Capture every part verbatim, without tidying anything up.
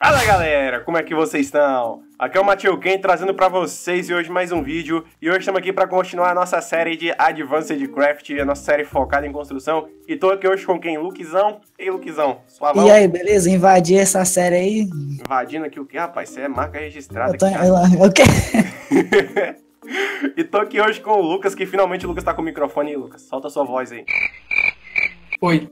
Fala galera, como é que vocês estão? Aqui é o Matheus Ken trazendo pra vocês hoje mais um vídeo. E hoje estamos aqui pra continuar a nossa série de Advanced Craft, a nossa série focada em construção. E tô aqui hoje com quem? Luquizão. Ei Luquizão, suavão. E aí, beleza? Invadir essa série aí? Invadindo aqui o que, rapaz? Isso é marca registrada. Eu tô... aqui, eu... O quê? E tô aqui hoje com o Lucas, que finalmente o Lucas tá com o microfone. E Lucas, solta a sua voz aí. Oi.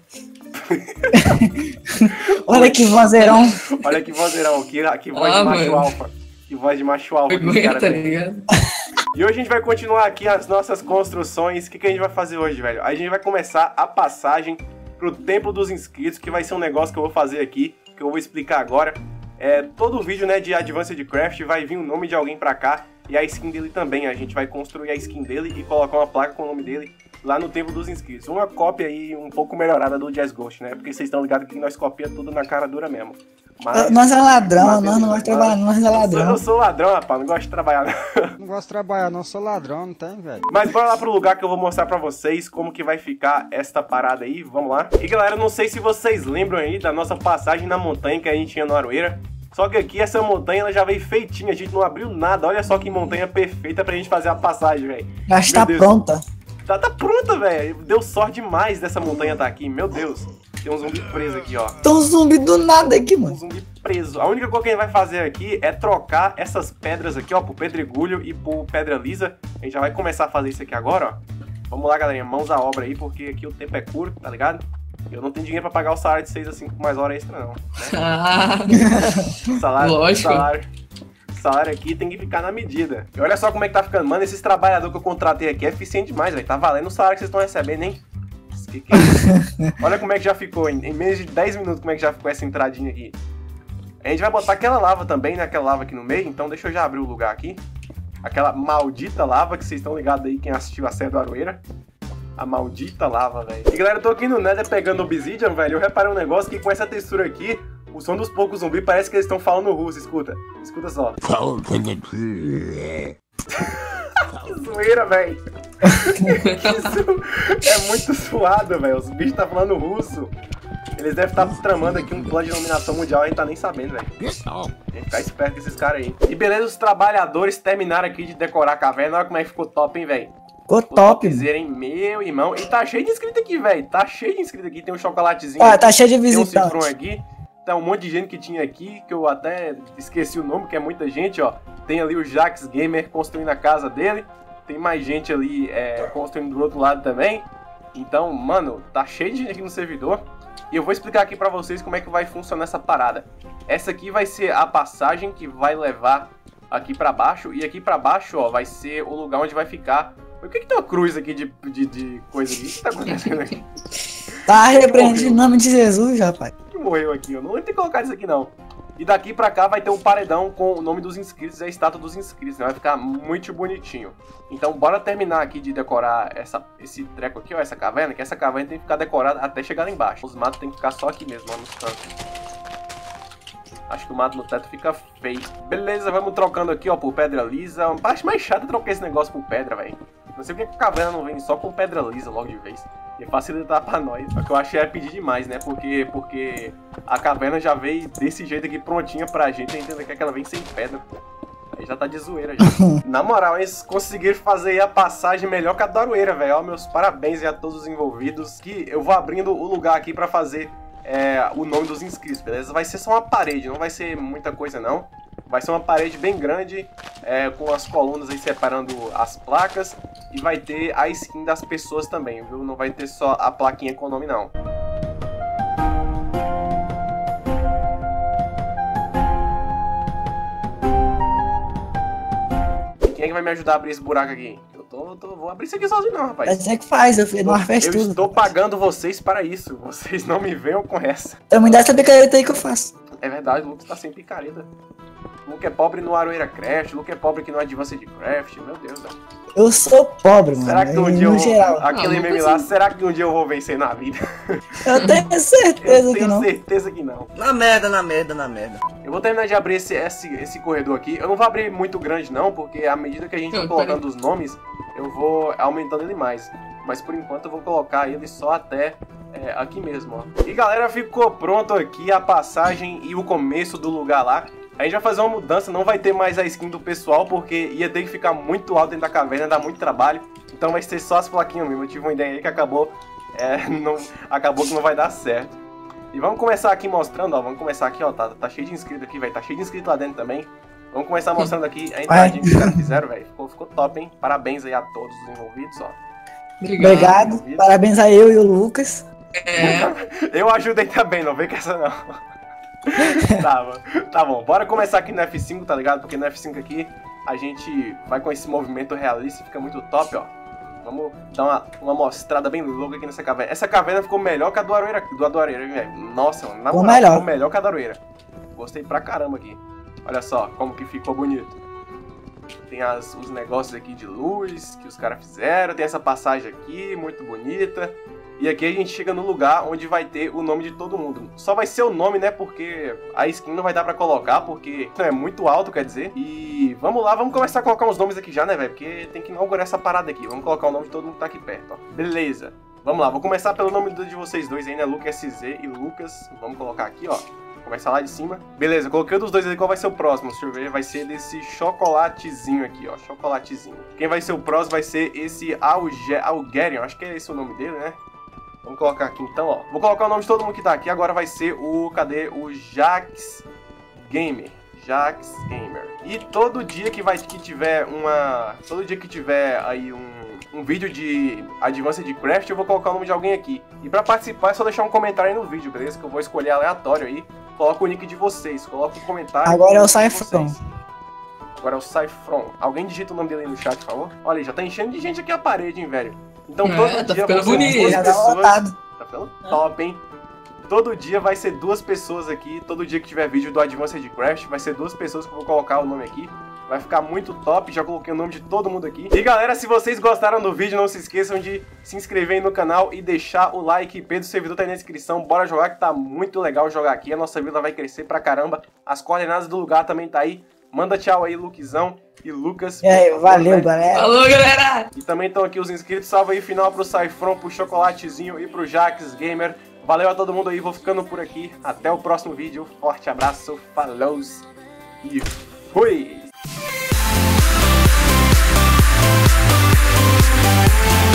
Olha que vozeirão. Olha que vozeirão, que, que voz Ah, de macho mano. alfa. Que voz de macho alfa. que os Vergonha, caras tá têm. ligado? E hoje a gente vai continuar aqui as nossas construções. O que, que a gente vai fazer hoje, velho? A gente vai começar a passagem pro Templo dos Inscritos, que vai ser um negócio que eu vou fazer aqui, que eu vou explicar agora. É, todo vídeo, né, de Advanced Craft vai vir o nome de alguém pra cá e a skin dele também. A gente vai construir a skin dele e colocar uma placa com o nome dele lá no Templo dos Inscritos. Uma cópia aí um pouco melhorada do Jazz Ghost, né? Porque vocês estão ligados que nós copiamos tudo na cara dura mesmo. Mas, Nós é ladrão, mas nós não gostamos de trabalhar, nós é eu sou, ladrão. eu sou ladrão, rapaz, não gosto de trabalhar não. Não gosto de trabalhar, não sou ladrão, não tem, velho. Mas bora lá pro lugar que eu vou mostrar pra vocês como que vai ficar esta parada aí, vamos lá. E galera, não sei se vocês lembram aí da nossa passagem na montanha que a gente tinha no Aroeira. Só que aqui essa montanha ela já veio feitinha, a gente não abriu nada. Olha só que montanha perfeita pra gente fazer a passagem, velho. Já está Deus. pronta. Tá, tá pronta, velho. Deu sorte demais dessa montanha tá aqui, meu Deus. Tem um zumbi preso aqui, ó. Tem um zumbi do nada aqui, Um mano. zumbi preso. A única coisa que a gente vai fazer aqui é trocar essas pedras aqui, ó, por pedregulho e por pedra lisa. A gente já vai começar a fazer isso aqui agora, ó. Vamos lá, galerinha, mãos à obra aí, porque aqui o tempo é curto, tá ligado? Eu não tenho dinheiro pra pagar o salário de seis a cinco mais hora extra, não. Né? Ah, Salário, Lógico. salário, salário aqui tem que ficar na medida. E olha só como é que tá ficando. Mano, esses trabalhadores que eu contratei aqui é eficiente demais, velho. Tá valendo o salário que vocês estão recebendo, hein? Que que é isso? Olha como é que já ficou, em, em menos de dez minutos, como é que já ficou essa entradinha aqui. A gente vai botar aquela lava também, né? Aquela lava aqui no meio. Então deixa eu já abrir o lugar aqui. Aquela maldita lava que vocês estão ligados aí, quem assistiu a série do Aroeira. A maldita lava, velho. E galera, eu tô aqui no Nether pegando Obsidian, velho. Eu reparei um negócio que com essa textura aqui, o som dos poucos zumbis parece que eles estão falando russo. Escuta, escuta só. Que zoeira, velho. Isso é muito suado, velho. Os bichos tá falando russo. Eles devem estar tramando aqui um plano de dominação mundial, a gente tá nem sabendo, velho. Tem que ficar esperto com esses caras aí. E beleza, os trabalhadores terminaram aqui de decorar a caverna. Olha como é que ficou top, hein, velho. Ficou top, mano. Dizer, hein, meu irmão. E tá cheio de inscrito aqui, velho. Tá cheio de inscrito aqui. Tem um chocolatezinho. Ah, aqui, tá cheio de tem um visitantes. cifrão aqui. Tem um monte de gente que tinha aqui, que eu até esqueci o nome, que é muita gente, ó. Tem ali o Jax Gamer construindo a casa dele. Tem mais gente ali é, construindo do outro lado também. Então, mano, tá cheio de gente aqui no servidor. E eu vou explicar aqui pra vocês como é que vai funcionar essa parada. Essa aqui vai ser a passagem que vai levar aqui pra baixo. E aqui pra baixo, ó, vai ser o lugar onde vai ficar... Por que que tem uma cruz aqui de, de, de coisa aqui? O que tá acontecendo aqui? Tá repreendido em nome de Jesus, rapaz. Que morreu aqui? Eu não lembro de ter colocado isso aqui, não. E daqui pra cá vai ter um paredão com o nome dos inscritos e a estátua dos inscritos, né? Vai ficar muito bonitinho. Então bora terminar aqui de decorar essa, esse treco aqui, ó, essa caverna, que essa caverna tem que ficar decorada até chegar lá embaixo. Os matos tem que ficar só aqui mesmo, ó, nos cantos. Acho que o mato no teto fica feio. Beleza, vamos trocando aqui, ó, por pedra lisa. A parte mais chata é trocar esse negócio por pedra, velho. Não sei porque a caverna não vem só com pedra lisa logo de vez. Ia facilitar pra nós. Só que eu achei é pedir demais, né? Porque, porque a caverna já veio desse jeito aqui prontinha pra gente. A gente ainda quer que ela venha sem pedra. Aí já tá de zoeira já. Na moral, eles conseguiram fazer aí a passagem melhor que a do Aroeira, velho. Ó, meus parabéns aí a todos os envolvidos. Que eu vou abrindo o lugar aqui pra fazer é, o nome dos inscritos, beleza? Vai ser só uma parede, não vai ser muita coisa não. Vai ser uma parede bem grande, é, com as colunas aí separando as placas. E vai ter a skin das pessoas também, viu? Não vai ter só a plaquinha com o nome, não. E quem é que vai me ajudar a abrir esse buraco aqui? Eu tô, tô, vou abrir isso aqui sozinho não, rapaz. Mas é que faz, eu fiz, nós faz Eu tudo. estou pagando vocês para isso. Vocês não me venham com essa. Então me dá essa picareta aí que eu faço. É verdade, o Lucas tá sem picareta. O Luke é pobre no Aroeira Craft, o Luke é pobre aqui no Advanced Craft, meu Deus, velho. Eu sou pobre, mano. Será que um em- dia eu no vou... geral. Aquele Ah, meme Lucas, lá, sim. será que um dia eu vou vencer na vida? Eu tenho Eu certeza que tenho não. certeza que não. Na merda, na merda, na merda. Eu vou terminar de abrir esse, esse, esse corredor aqui. Eu não vou abrir muito grande não, porque à medida que a gente Não, for colocando os nomes, eu vou aumentando ele mais. Mas por enquanto eu vou colocar ele só até É, aqui mesmo, ó. E galera, ficou pronto aqui a passagem e o começo do lugar lá. A gente vai fazer uma mudança, não vai ter mais a skin do pessoal, porque ia ter que ficar muito alto dentro da caverna, dá muito trabalho. Então vai ser só as plaquinhas mesmo. Eu tive uma ideia aí que acabou, é, não, acabou que não vai dar certo. E vamos começar aqui mostrando, ó, vamos começar aqui, ó, tá, tá cheio de inscritos aqui, velho, tá cheio de inscritos lá dentro também. Vamos começar mostrando aqui a entradinha que os caras fizeram, velho. Ficou, ficou top, hein? Parabéns aí a todos os envolvidos, ó. Obrigado. Obrigado. Parabéns a eu e o Lucas. É. Eu ajudei também, não vem com essa não. Tá bom, tá bom, bora começar aqui no F cinco, tá ligado? Porque no F cinco aqui a gente vai com esse movimento realista, fica muito top, ó. Vamos dar uma, uma mostrada bem louca aqui nessa caverna. Essa caverna ficou melhor que a do Aroeira, do Adoreira, velho. Nossa, mano, na moral, melhor. ficou melhor que a da Aroeira. Gostei pra caramba aqui. Olha só como que ficou bonito. Tem as, os negócios aqui de luz que os caras fizeram. Tem essa passagem aqui, muito bonita. E aqui a gente chega no lugar onde vai ter o nome de todo mundo. Só vai ser o nome, né? Porque a skin não vai dar pra colocar, porque é muito alto, quer dizer. E vamos lá, vamos começar a colocar uns nomes aqui já, né, velho? Porque tem que inaugurar essa parada aqui. Vamos colocar o nome de todo mundo que tá aqui perto, ó. Beleza. Vamos lá, vou começar pelo nome de vocês dois aí, né? Lucas S Z e Lucas. Vamos colocar aqui, ó. Começa lá de cima. Beleza, coloquei o dos dois ali. Qual vai ser o próximo? Deixa eu ver. Vai ser desse chocolatezinho aqui, ó. Chocolatezinho. Quem vai ser o próximo vai ser esse Alge Algerian. Acho que é esse o nome dele, né? Vamos colocar aqui então, ó. Vou colocar o nome de todo mundo que tá aqui. Agora vai ser o... Cadê? O Jax Gamer. Jax Gamer. E todo dia que vai que tiver uma... Todo dia que tiver aí um, um vídeo de Advanced Craft, eu vou colocar o nome de alguém aqui. E pra participar é só deixar um comentário aí no vídeo, beleza? Que eu vou escolher aleatório aí. Coloca o nick de vocês. Coloca o comentário. Agora é o Saifron. Agora é o Saifron. Alguém digita o nome dele aí no chat, por favor? Olha aí, já tá enchendo de gente aqui a parede, hein, velho. Então É, todo tá dia ficando vão ser bonito. duas Já tá pessoas. lotado. Tá ficando top, hein? Todo dia vai ser duas pessoas aqui. Todo dia que tiver vídeo do Advanced Craft, vai ser duas pessoas que eu vou colocar o nome aqui. Vai ficar muito top, já coloquei o nome de todo mundo aqui. E galera, se vocês gostaram do vídeo, não se esqueçam de se inscrever aí no canal e deixar o like. Pedro, o servidor tá aí na descrição, bora jogar que tá muito legal jogar aqui. A nossa vila vai crescer pra caramba. As coordenadas do lugar também tá aí. Manda tchau aí, Luquizão e Lucas. E aí, favor, valeu, né? galera. Falou, galera! E também estão aqui os inscritos. Salve aí final pro Saifron, pro Chocolatezinho e pro Jax Gamer. Valeu a todo mundo aí, vou ficando por aqui. Até o próximo vídeo. Forte abraço, falou e fui!